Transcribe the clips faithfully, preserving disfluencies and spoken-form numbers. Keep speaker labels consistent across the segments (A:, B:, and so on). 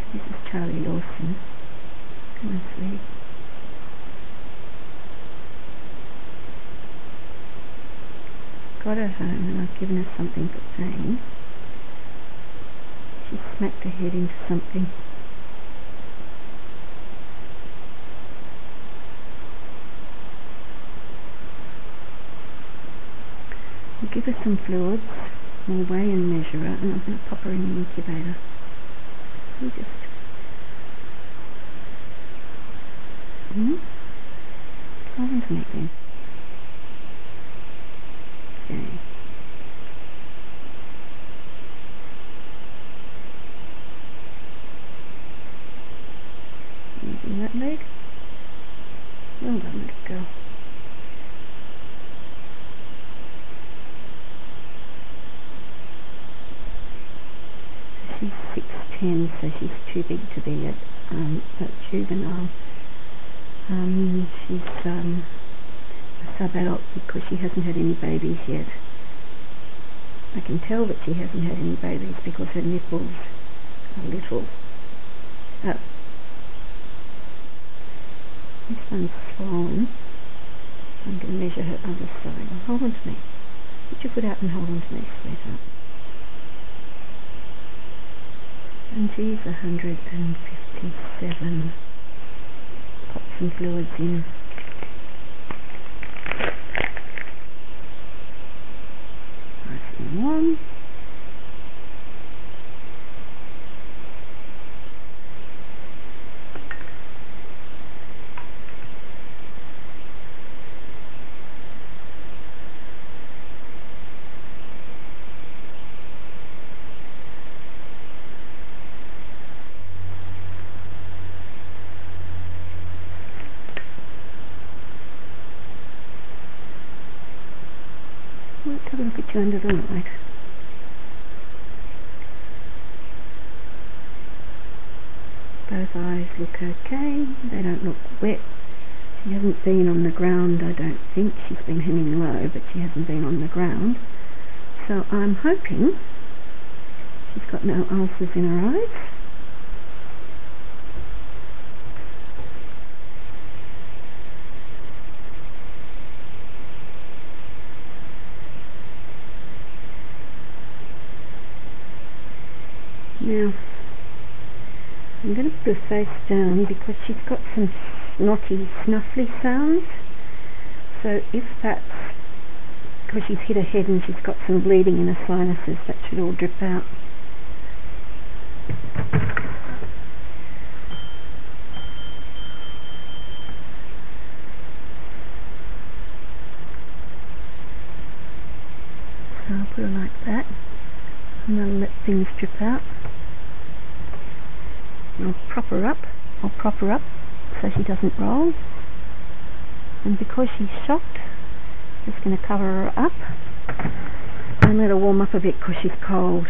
A: This is Charlie Lawson. Come on, sweetie. Got her home and I've given her something for pain. She smacked her head into something. I'll give her some fluids, we'll weigh and measure her, and I'm going to pop her in the incubator. You just... Hmm? Hold on to me then. Okay. Using that leg. Well done, little girl. She's six ten, so she's too big to be a, um, a juvenile. Um, she's um, a sub-adult because she hasn't had any babies yet. I can tell that she hasn't had any babies because her nipples are little. Oh. This one's swollen. I'm going to measure her other side. Well, hold on to me. Put your foot out and hold on to me, sweetheart. And she's one hundred fifty-seven. Pop some fluids in. Nice and warm. Let's have a look at you under the light. Both eyes look okay. They don't look wet. She hasn't been on the ground, I don't think. She's been hemming low, but she hasn't been on the ground. So I'm hoping she's got no ulcers in her eyes. Now, I'm going to put her face down because she's got some snotty, snuffly sounds. So if that's because she's hit her head and she's got some bleeding in her sinuses, that should all drip out. So I'll put her like that and I'll let things drip out. I'll prop her up, I'll prop her up so she doesn't roll, and because she's shocked, I'm just going to cover her up and let her warm up a bit because she's cold.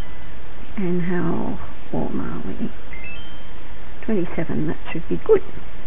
A: And how warm are we? twenty-seven, that should be good.